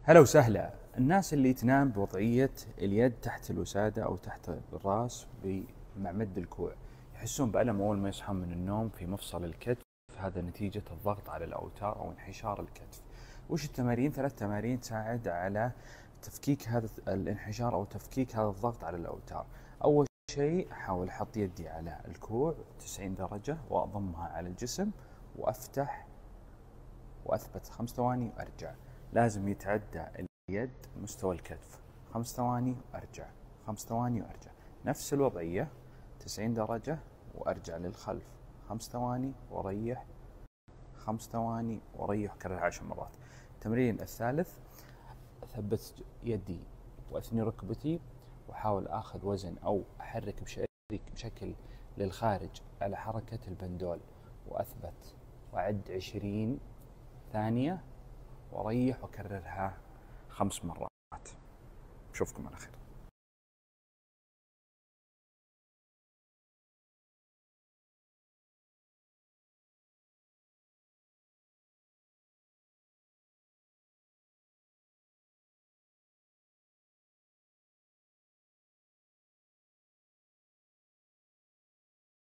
هلا وسهلا. الناس اللي تنام بوضعية اليد تحت الوسادة أو تحت الرأس مع مد الكوع يحسون بألم أول ما يصحون من النوم في مفصل الكتف. هذا نتيجة الضغط على الأوتار أو انحشار الكتف. وش التمارين؟ 3 تمارين تساعد على تفكيك هذا الانحشار أو تفكيك هذا الضغط على الأوتار. أول شيء أحاول أحط يدي على الكوع 90 درجة وأضمها على الجسم وأفتح وأثبت 5 ثواني وأرجع. لازم يتعدى اليد مستوى الكتف. 5 ثواني وأرجع، 5 ثواني وأرجع. نفس الوضعية 90 درجة وأرجع للخلف 5 ثواني وأريح، 5 ثواني وأريح. كررها 10 مرات. التمرين الثالث أثبت يدي وأثني ركبتي وأحاول آخذ وزن أو أحرك بشكل للخارج على حركة البندول وأثبت وأعد 20 ثانية وأريح وأكررها 5 مرات. أشوفكم على خير.